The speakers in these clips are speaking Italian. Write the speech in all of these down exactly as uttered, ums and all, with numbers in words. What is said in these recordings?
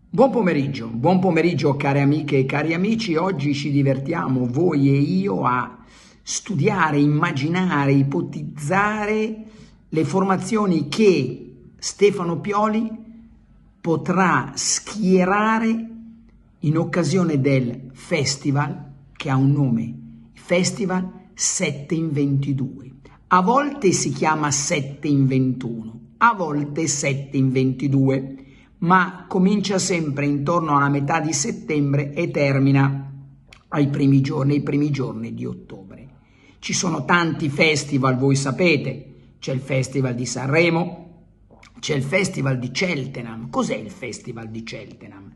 Buon pomeriggio, buon pomeriggio cari amiche e cari amici. Oggi ci divertiamo, voi e io, a studiare, immaginare, ipotizzare le formazioni che Stefano Pioli potrà schierare in occasione del festival che ha un nome, Festival sette in ventidue. A volte si chiama sette in ventuno, a volte sette in ventidue. Ma comincia sempre intorno alla metà di settembre e termina ai primi giorni, ai primi giorni di ottobre. Ci sono tanti festival, voi sapete, c'è il Festival di Sanremo, c'è il Festival di Cheltenham. Cos'è il Festival di Cheltenham?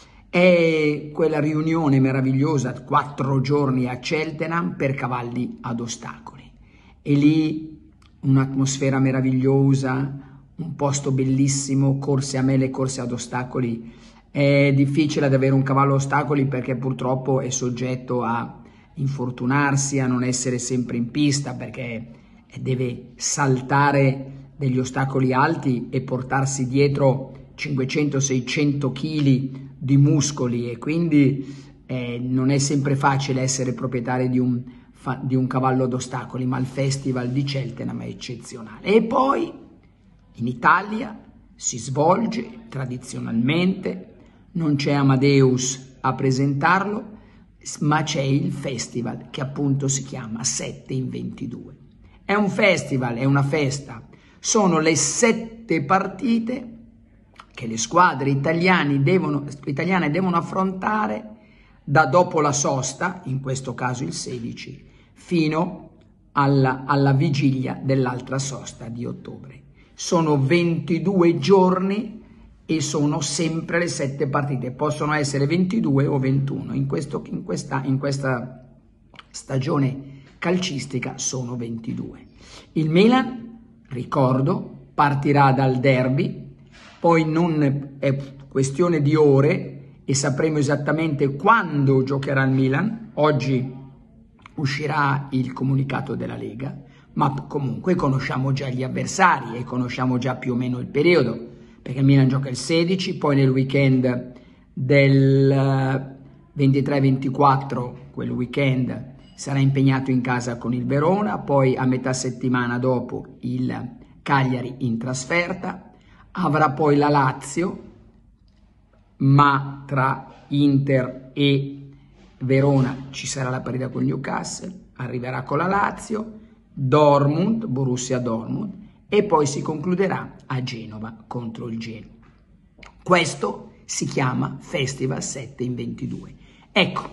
È quella riunione meravigliosa, quattro giorni a Cheltenham per cavalli ad ostacoli. E lì un'atmosfera meravigliosa, un posto bellissimo, corse a mele, corse ad ostacoli. È difficile ad avere un cavallo a ostacoli perché purtroppo è soggetto a infortunarsi, a non essere sempre in pista perché deve saltare degli ostacoli alti e portarsi dietro cinquecento seicento chili di muscoli, e quindi eh, non è sempre facile essere proprietari di un, di un cavallo ad ostacoli, ma il Festival di Cheltenham è eccezionale. E poi in Italia si svolge tradizionalmente, non c'è Amadeus a presentarlo, ma c'è il festival che appunto si chiama sette in ventidue. È un festival, è una festa, sono le sette partite che le squadre italiane devono, italiane devono affrontare da dopo la sosta, in questo caso il sedici, fino alla, alla vigilia dell'altra sosta di ottobre. Sono ventidue giorni e sono sempre le sette partite, possono essere ventidue o ventuno, in, questo, in, questa, in questa stagione calcistica sono ventidue. Il Milan, ricordo, partirà dal derby, poi non è questione di ore e sapremo esattamente quando giocherà il Milan. Oggi uscirà il comunicato della Lega, ma comunque conosciamo già gli avversari e conosciamo già più o meno il periodo, perché il Milan gioca il sedici, poi nel weekend del ventitré ventiquattro, quel weekend, sarà impegnato in casa con il Verona, poi a metà settimana dopo il Cagliari in trasferta, avrà poi la Lazio, ma tra Inter e Verona ci sarà la partita con Newcastle, arriverà con la Lazio, Dortmund, Borussia Dortmund, e poi si concluderà a Genova contro il Genoa. Questo si chiama Festival sette in ventidue. Ecco,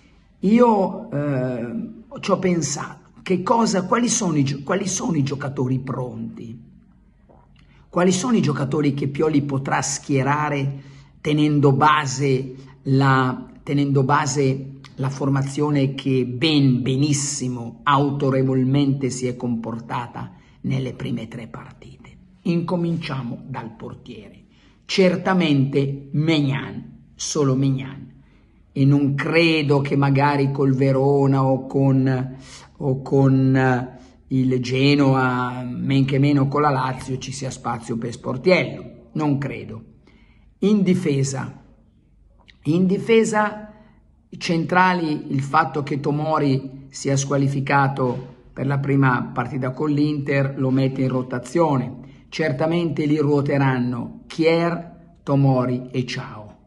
io eh, ci ho pensato, che cosa, quali sono, i, quali sono i giocatori pronti? Quali sono i giocatori che Pioli potrà schierare tenendo base la, tenendo base la formazione che ben, benissimo, autorevolmente si è comportata nelle prime tre partite? Incominciamo dal portiere. Certamente Maignan, solo Maignan. E non credo che magari col Verona o con, o con il Genoa, men che meno con la Lazio, ci sia spazio per Sportiello. Non credo. In difesa, in difesa centrali, il fatto che Tomori sia squalificato per la prima partita con l'Inter lo mette in rotazione. Certamente lì ruoteranno Kier, Tomori e Ciao,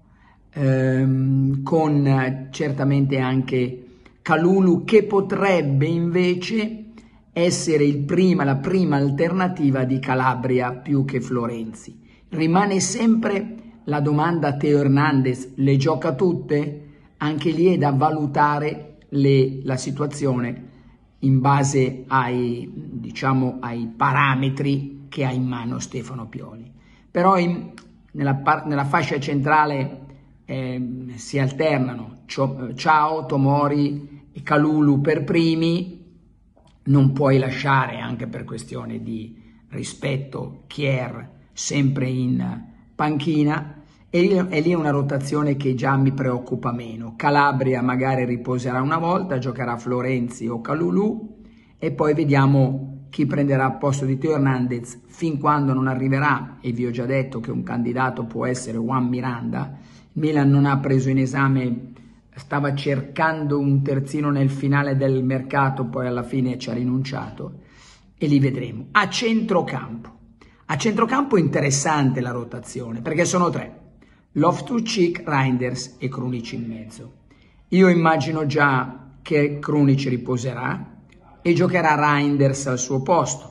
ehm, con certamente anche Kalulu, che potrebbe invece essere il prima, la prima alternativa di Calabria più che Florenzi. Rimane sempre la domanda: Teo Hernandez le gioca tutte? Anche lì è da valutare le, la situazione in base ai, diciamo, ai parametri che ha in mano Stefano Pioli. Però in, nella, nella fascia centrale eh, si alternano Ciao, Tomori e Kalulu per primi. Non puoi lasciare, anche per questione di rispetto, Kier sempre in panchina. E lì è una rotazione che già mi preoccupa meno. Calabria magari riposerà una volta, giocherà Florenzi o Kalulu, e poi vediamo chi prenderà a posto di Teo Hernandez fin quando non arriverà, e vi ho già detto che un candidato può essere Juan Miranda, Milan non ha preso in esame, stava cercando un terzino nel finale del mercato, poi alla fine ci ha rinunciato e li vedremo. A centrocampo, a centrocampo è interessante la rotazione perché sono tre, Loftus-Cheek, Reinders e Krunic in mezzo. Io immagino già che Krunic riposerà e giocherà Reinders al suo posto,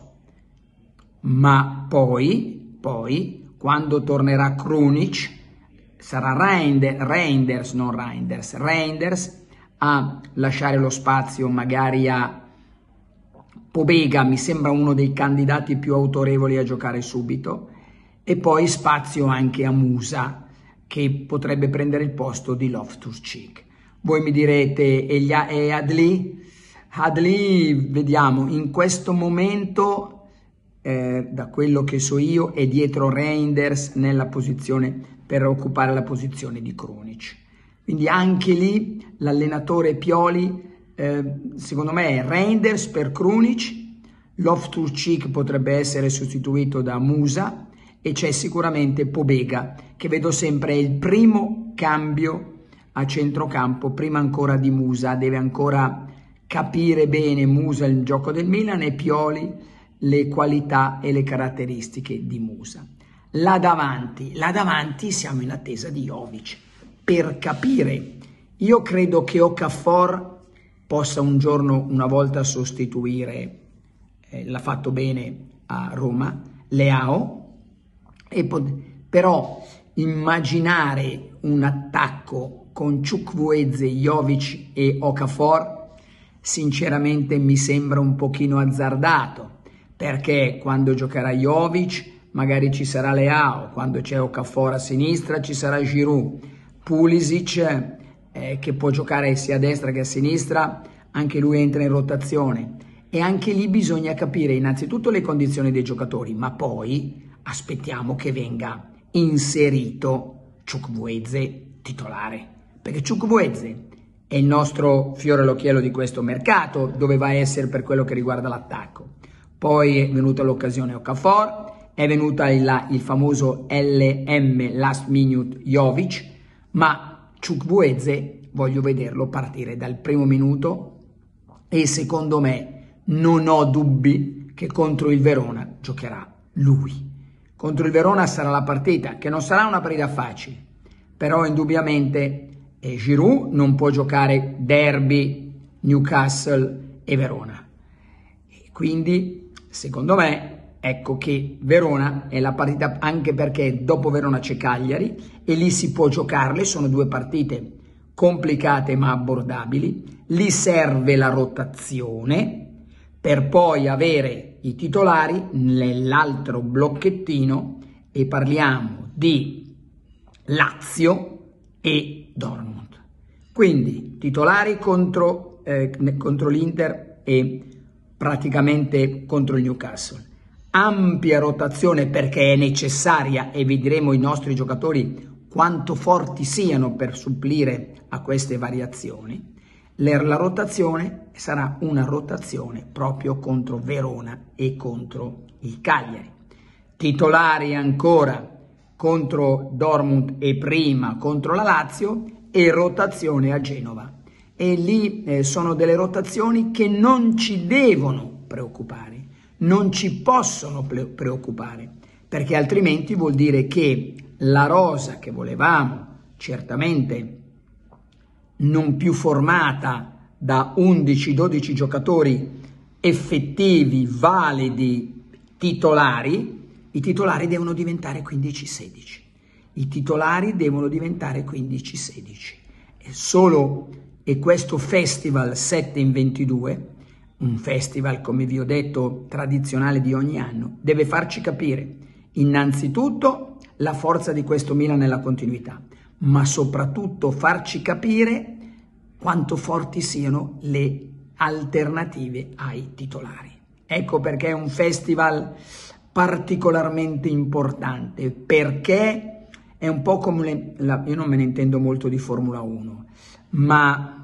ma poi, poi quando tornerà Krunic sarà Reinders, Reinders, non Reinders, Reinders a lasciare lo spazio magari a Pobega, mi sembra uno dei candidati più autorevoli a giocare subito, e poi spazio anche a Musa, che potrebbe prendere il posto di Loftus-Cheek. Voi mi direte, e, gli, e Adli? Adli, vediamo, in questo momento, eh, da quello che so io, è dietro Reinders nella posizione, per occupare la posizione di Krunic. Quindi anche lì l'allenatore Pioli, eh, secondo me, è Reinders per Krunic, Loftus-Cheek potrebbe essere sostituito da Musa e c'è sicuramente Pobega, che vedo sempre il primo cambio a centrocampo, prima ancora di Musa, deve ancora capire bene Musa il gioco del Milan e Pioli le qualità e le caratteristiche di Musa. Là davanti, là davanti siamo in attesa di Jovic per capire. Io credo che Okafor possa un giorno, una volta sostituire, eh, l'ha fatto bene a Roma, Leao, e però immaginare un attacco con Chukwueze, Jovic e Okafor sinceramente mi sembra un pochino azzardato, perché quando giocherà Jovic magari ci sarà Leao, quando c'è Okafor a sinistra ci sarà Giroud, Pulisic eh, che può giocare sia a destra che a sinistra, anche lui entra in rotazione, e anche lì bisogna capire innanzitutto le condizioni dei giocatori, ma poi aspettiamo che venga inserito Chukwueze titolare, perché Chukwueze è il nostro fiore all'occhiello di questo mercato, doveva essere per quello che riguarda l'attacco. Poi è venuta l'occasione Okafor, è venuta il, il famoso L M Last Minute Jovic, ma Chukwueze voglio vederlo partire dal primo minuto e secondo me non ho dubbi che contro il Verona giocherà lui. Contro il Verona sarà la partita, che non sarà una partita facile, però indubbiamente eh, Giroud non può giocare derby, Newcastle e Verona. E quindi, secondo me, ecco che Verona è la partita, anche perché dopo Verona c'è Cagliari e lì si può giocarle, sono due partite complicate ma abbordabili, lì serve la rotazione per poi avere i titolari nell'altro blocchettino, e parliamo di Lazio e Dortmund. Quindi titolari contro, eh, contro l'Inter e praticamente contro il Newcastle. Ampia rotazione perché è necessaria e vedremo i nostri giocatori quanto forti siano per supplire a queste variazioni. La rotazione sarà una rotazione proprio contro Verona e contro il Cagliari. Titolari ancora contro Dortmund e prima contro la Lazio, e rotazione a Genova. E lì eh, sono delle rotazioni che non ci devono preoccupare, non ci possono preoccupare, perché altrimenti vuol dire che la rosa che volevamo, certamente non più formata da undici dodici giocatori effettivi, validi, titolari, i titolari devono diventare quindici sedici. I titolari devono diventare quindici sedici. E solo, e questo festival sette in ventidue, un festival, come vi ho detto, tradizionale di ogni anno, deve farci capire innanzitutto la forza di questo Milan nella continuità, ma soprattutto farci capire quanto forti siano le alternative ai titolari. Ecco perché è un festival particolarmente importante, perché è un po' come le, la, io non me ne intendo molto di Formula uno, ma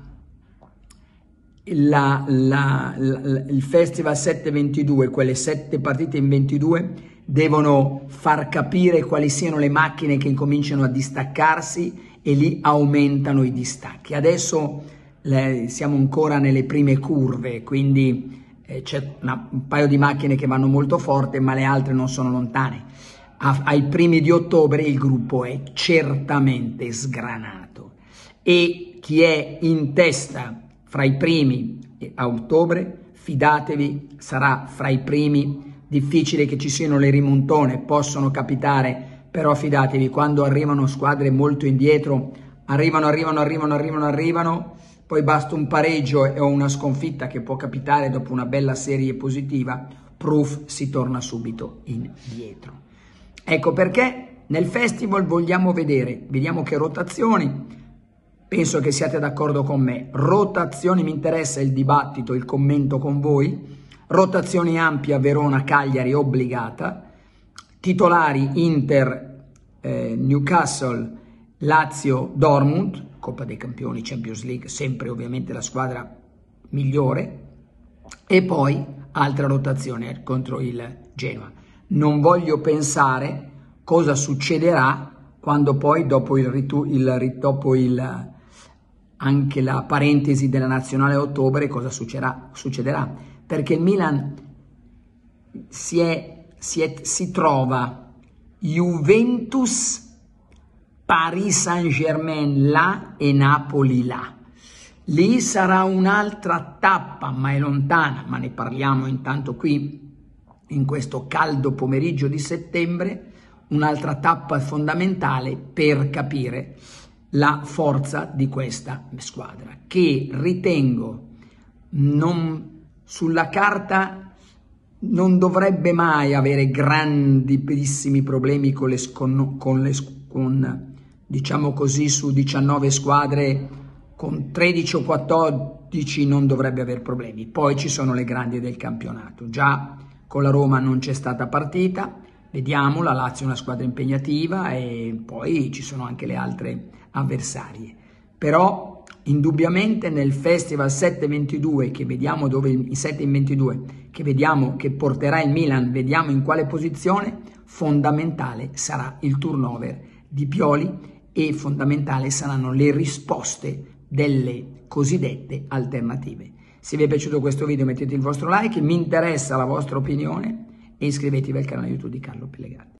la, la, la, il festival sette ventidue, quelle sette partite in ventidue, devono far capire quali siano le macchine che incominciano a distaccarsi e lì aumentano i distacchi. Adesso le, siamo ancora nelle prime curve, quindi eh, c'è una, un paio di macchine che vanno molto forte, ma le altre non sono lontane. A, ai primi di ottobre il gruppo è certamente sgranato e chi è in testa fra i primi a ottobre, fidatevi, sarà fra i primi. Difficile che ci siano le rimontone, possono capitare, però fidatevi, quando arrivano squadre molto indietro, arrivano, arrivano, arrivano, arrivano, arrivano, poi basta un pareggio o una sconfitta che può capitare dopo una bella serie positiva, proof, si torna subito indietro. Ecco perché nel festival vogliamo vedere, vediamo che rotazioni, penso che siate d'accordo con me, rotazioni, mi interessa il dibattito, il commento con voi, rotazione ampia Verona-Cagliari obbligata, titolari Inter, eh, Newcastle, Lazio-Dortmund, Coppa dei Campioni, Champions League, sempre ovviamente la squadra migliore, e poi altra rotazione contro il Genoa. Non voglio pensare cosa succederà quando poi dopo il, ritu- il, dopo il anche la parentesi della nazionale a ottobre cosa succederà, succederà perché il Milan si, è, si, è, si trova Juventus, Paris Saint-Germain là e Napoli là. Lì sarà un'altra tappa, ma è lontana, ma ne parliamo intanto qui in questo caldo pomeriggio di settembre, un'altra tappa fondamentale per capire la forza di questa squadra, che ritengo non, sulla carta non dovrebbe mai avere grandissimi problemi con le, con, con le con, diciamo così, su diciannove squadre, con tredici o quattordici non dovrebbe aver problemi. Poi ci sono le grandi del campionato, già con la Roma non c'è stata partita, vediamo, la Lazio è una squadra impegnativa e poi ci sono anche le altre avversarie. Però indubbiamente nel Festival sette ventidue, che vediamo dove i sette in ventidue, che vediamo che porterà il Milan, vediamo in quale posizione, fondamentale sarà il turnover di Pioli e fondamentale saranno le risposte delle cosiddette alternative. Se vi è piaciuto questo video mettete il vostro like, mi interessa la vostra opinione e iscrivetevi al canale YouTube di Carlo Pellegatti.